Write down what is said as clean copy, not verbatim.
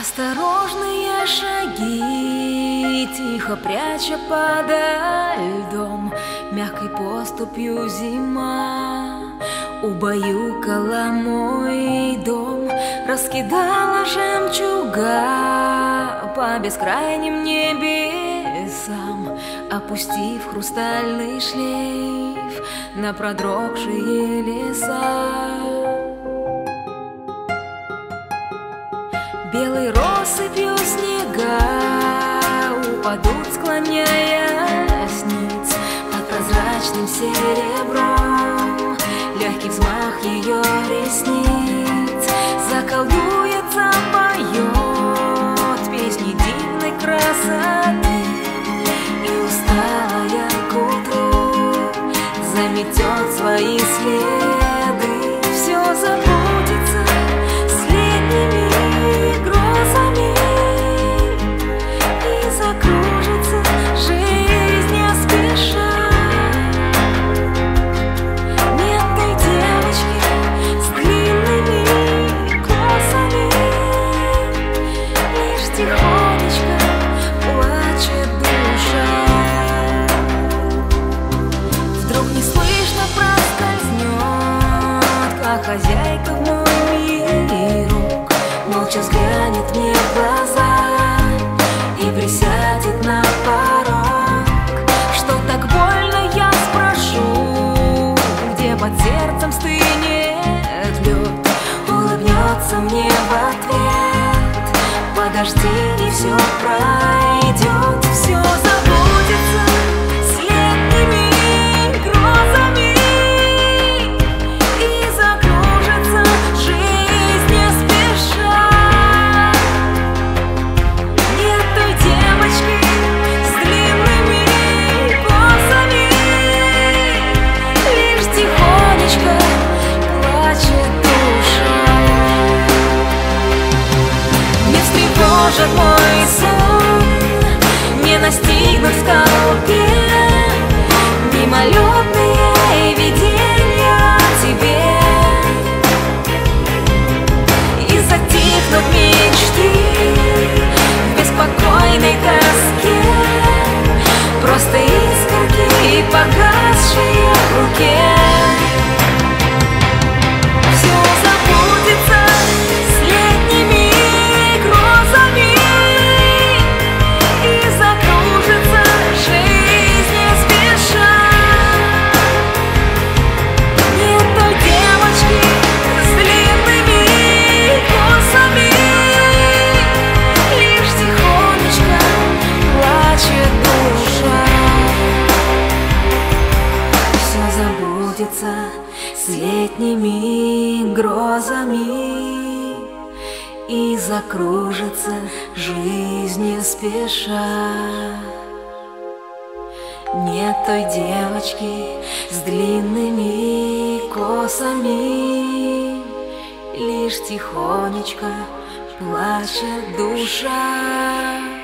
Осторожные шаги, тихо пряча подо льдом, мягкой поступью зима убаюкала мой дом, раскидала жемчуга по бескрайним небесам, опустив хрустальный шлейф на продрогшие леса. Белой россыпью снега упадут, склоняясь ниц под прозрачным серебром. Легкий взмах ее ресниц заколдуется, поет песни дивной красоты, и усталая к утру заметет свои следы. Все забудется с летними грозами, и закружится жизнь не спеша. Нет той девочки с длинными косами, лишь тихонечко плачет душа. Вдруг неслышно проскользнет, как хозяйка в мой мирок, молча взглянет мне в глаза и присядет на порог. Что так больно, я спрошу, где под сердцем стынет лед? Улыбнется мне в ответ: подожди, и все пройдет. Все забудется с летними грозами, и закружится жизнь не спеша. Нет той девочки с длинными косами, лишь тихонечко плачет душа. Не встревожит мой сон, не настигнут в толпе мимолетные видения о тебе, и затихнут мечты в беспокойной тоске, просто искорки, погасшие в руке. Все забудется с летними грозами, и закружится жизнь не спеша. Нет той девочки с длинными косами, лишь тихонечко плачет душа. Все забудется с летними грозами, и закружится жизнь не спеша. Нет той девочки с длинными косами, лишь тихонечко плачет душа.